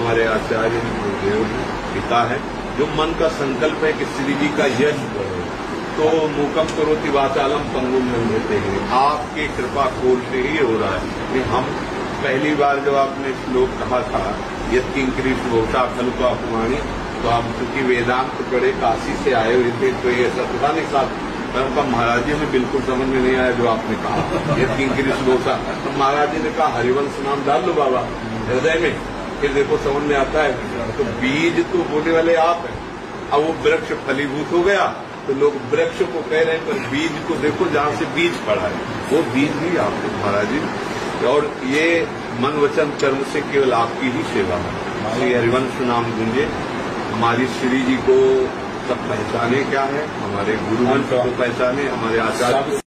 हमारे आचार्य गुरुदेव पिता है, जो मन का संकल्प है कि श्री जी का यश बढ़े, तो मूकम करोति वाचालम पंगुम लंघयते हैं, आपकी कृपा कोल से ही हो रहा है। कि हम पहली बार जब आपने श्लोक कहा था यत्किंकरी श्लोका खलु का अपमानी, तो आप चूंकि वेदांत पढ़े काशी से आए हुए थे, तो ये ऐसा पता नहीं साहब, मैं उनका महाराज जी में बिल्कुल समझ में नहीं आया जो आपने कहा यत्किंकरी श्लोका। तो महाराज जी ने कहा हरिवंश नाम डाल लो बाबा हृदय में, फिर देखो समझ में आता है। तो बीज तो बोने वाले आप हैं, अब वो वृक्ष फलीभूत हो गया तो लोग वृक्ष को कह रहे हैं, पर बीज को देखो जहाँ से बीज पड़ा है वो बीज ही आपको महाराज जी। और ये मन वचन कर्म से केवल आपकी ही सेवा है। श्री हरिवंश नाम गूंजे, हमारी श्री जी को सब पहचाने क्या है, हमारे गुरुवंश को पहचाने, हमारे आचार्य